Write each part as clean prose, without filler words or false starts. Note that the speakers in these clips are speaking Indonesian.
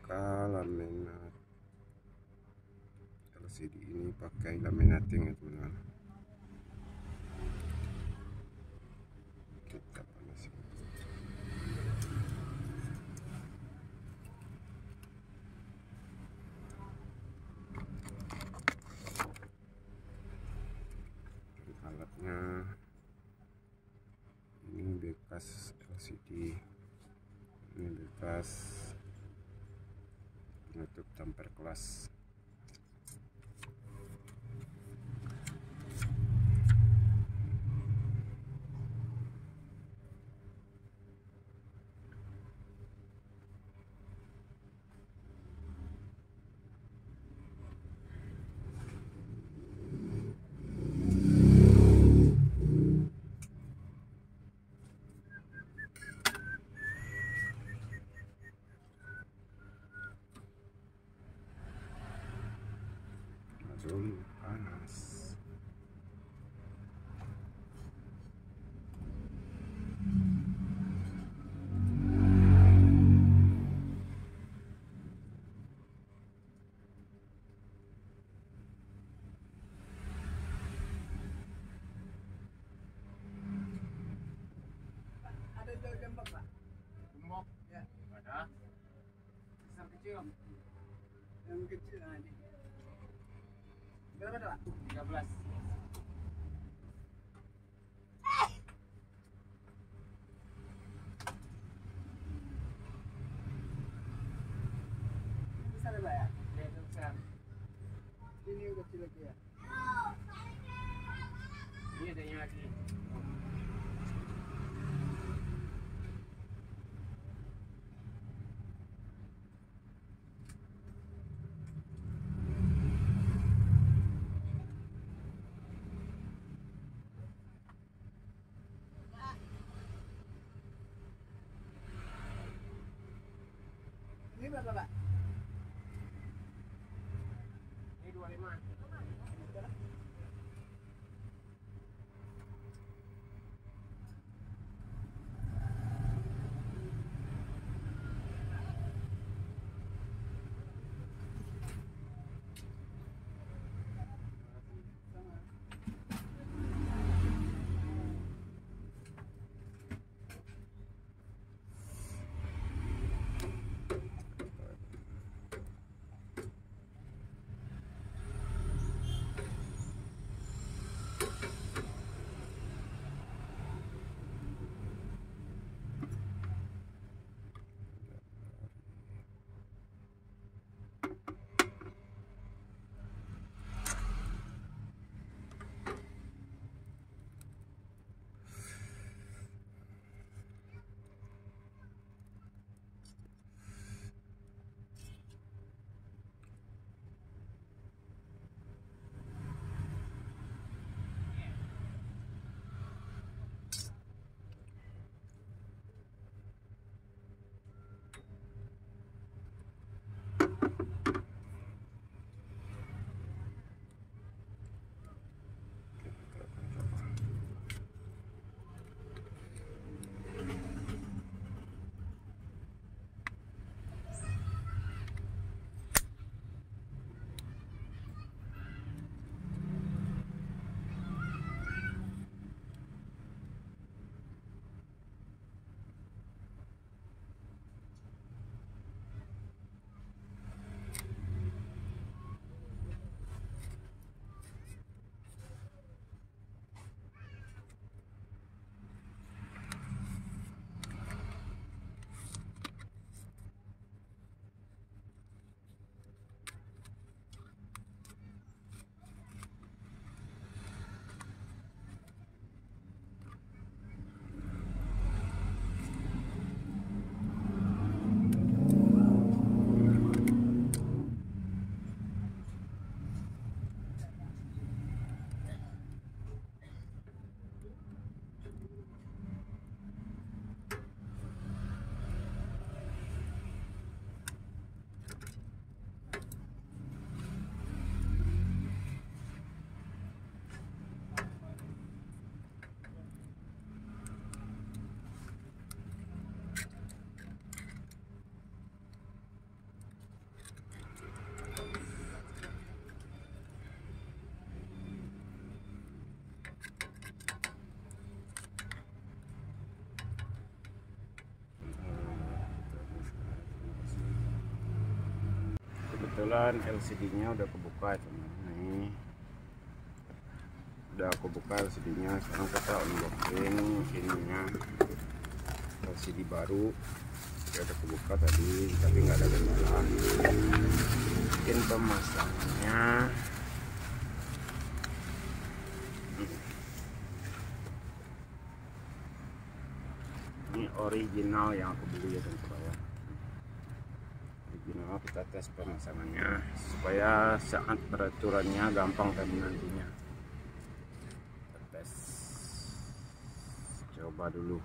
laminat LCD ini pakai laminating ya teman-teman. Kita panasin. Alatnya ini bekas LCD, ini bekas penutup tamper kelas. Langsung panas. Ada gembok Pak? Gembok? Ya. Ada. Besar kecil. Yang kecil ini. Berapa Pak? 13. Besar ya Pak ya? Ya, itu besar. Ini yang kecil lagi ya? Ini adanya lagi. Ini berapa Pak? Ini 25. kebetulan LCD-nya udah kebuka, teman. Nih udah aku buka LCD-nya. Sekarang kita unboxing ininya, LCD baru. Dia udah kebuka tadi, tapi nggak ada kendala. Mungkin pemasangannya ini original yang aku beli ya teman-teman. Original, kita tes pemasangannya supaya saat peraturannya gampang dan nantinya. Kita tes, coba dulu.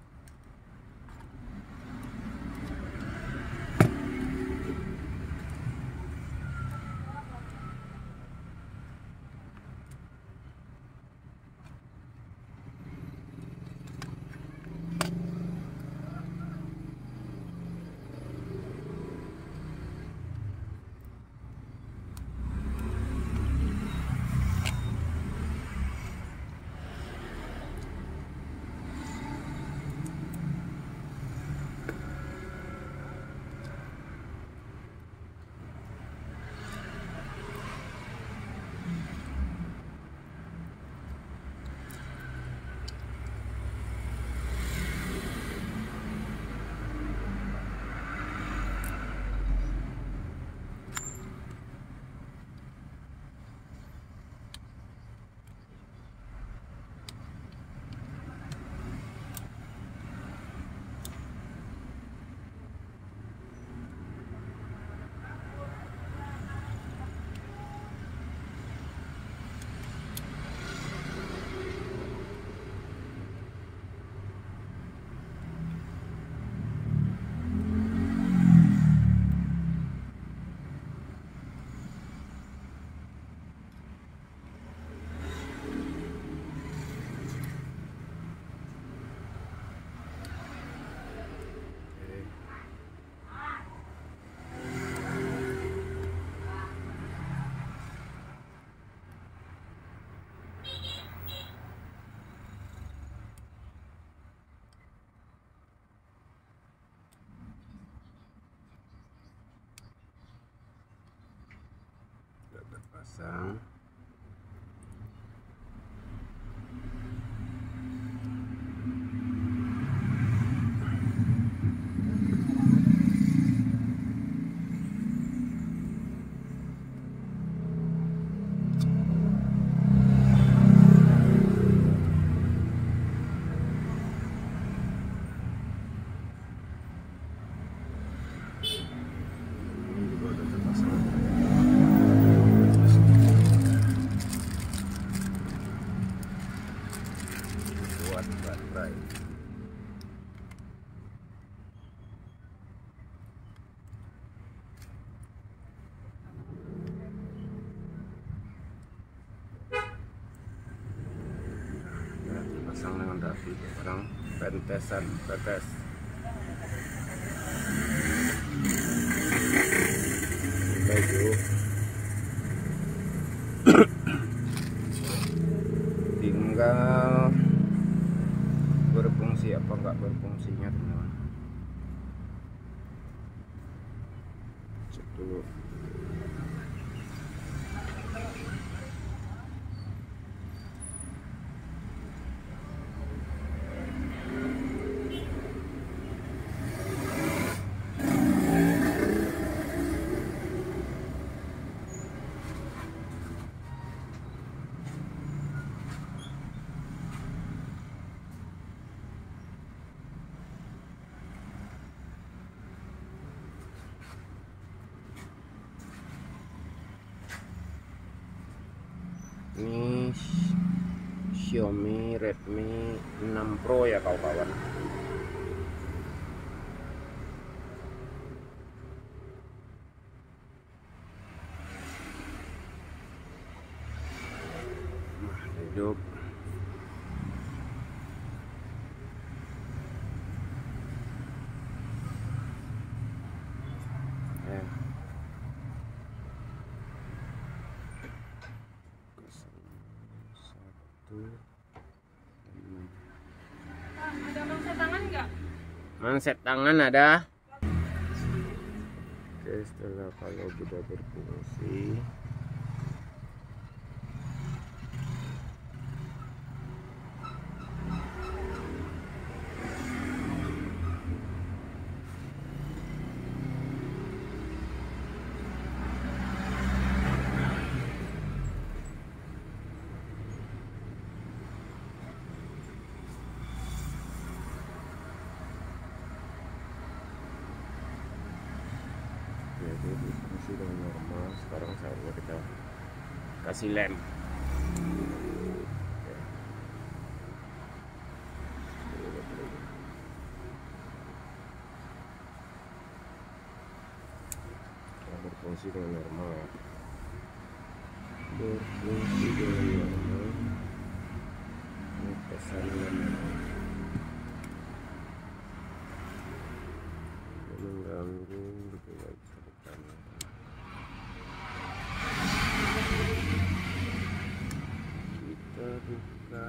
Pasang. Ini juga udah terpasang. Buat baterai. Ya, dipasang dengan rapi. Sekarang pentesan, tetes. Baju. Tinggal berfungsi apa enggak berfungsinya, teman-teman. Cek dulu. Ini Xiaomi Redmi 6 Pro ya kawan-kawan. Nah, hidup. Ada manset tangan nggak? Manset tangan ada. Oke, Oke, setelah kalau sudah berfungsi, jadi berfungsi dengan normal. Sekarang saatnya kita kasih lem. Oke. Kita berfungsi dengan normal, berfungsi dengan normal. Ini pesan lem mengganggu gitu ya, bisa bertanya. Kita buka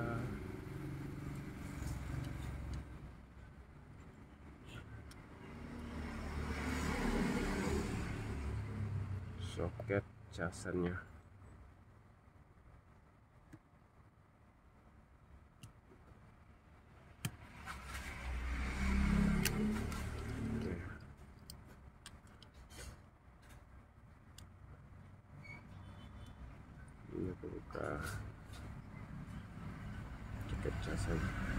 soket casannya. Ini aku buka soket casan.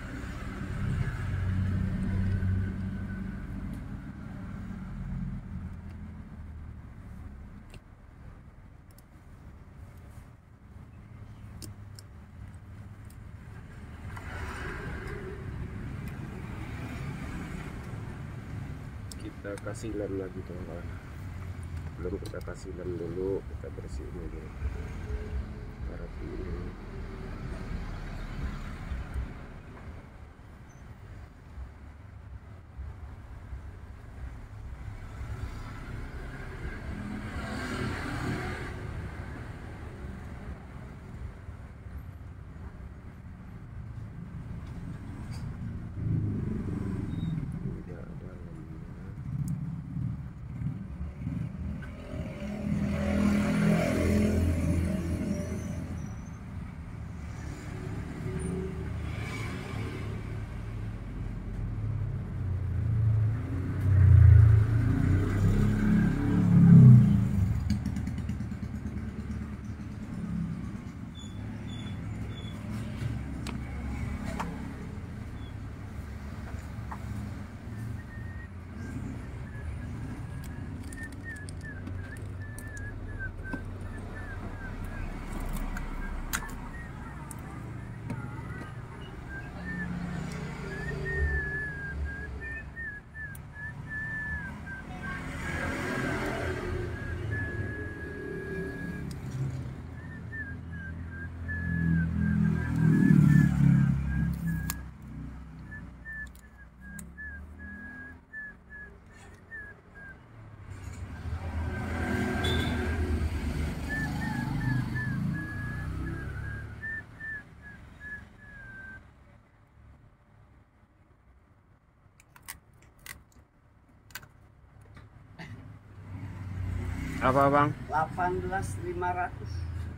Kita kasih lem lagi teman-teman. Belum kita kasih lem dulu, kita bersihin dulu rapi ini. Tidak ada lemnya. Apa bang? 18.500.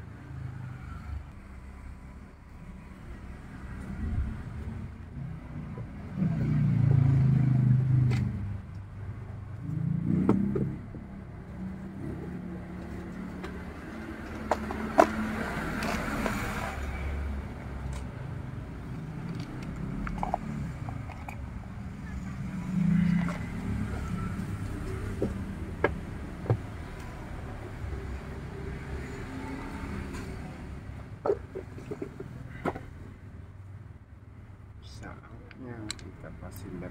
Saatnya kita kasih lem.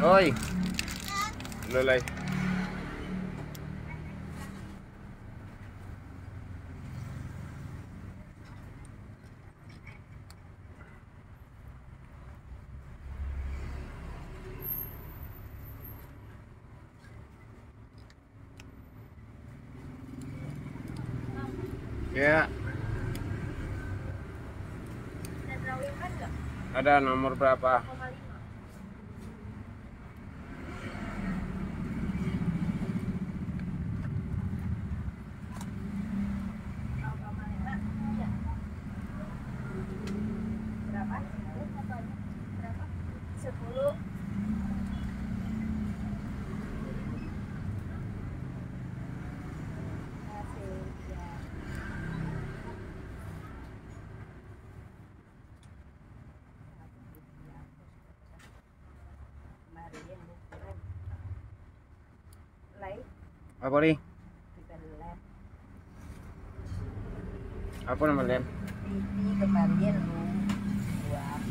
Oi. Lelai. Ya. Ada nomor berapa? Berapa? 10. Apa nih? Apa nama lem? Ini kembalian lu buat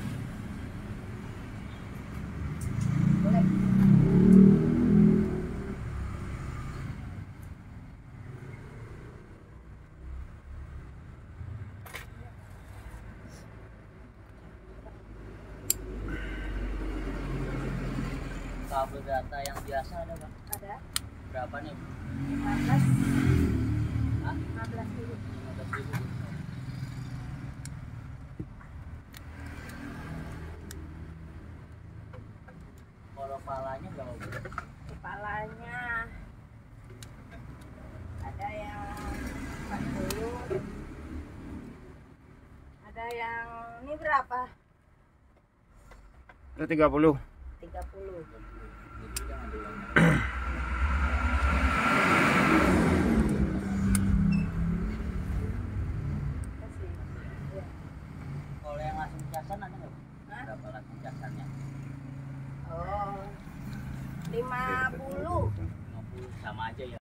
boleh. Kabel data yang biasa ada Bang? Ada Berapa nih? 15. Hah? 15 dulu. 15.000. Kalau palanya berapa Bu? Kepalanya ada yang 40. Ada yang ini berapa? Itu 30. 30. Jadi jangan diulang. Kasih. Ya. Kalau yang langsung casan ada nggak? Hah? Berapa langsung casannya? Oh. 50. 50 sama aja ya.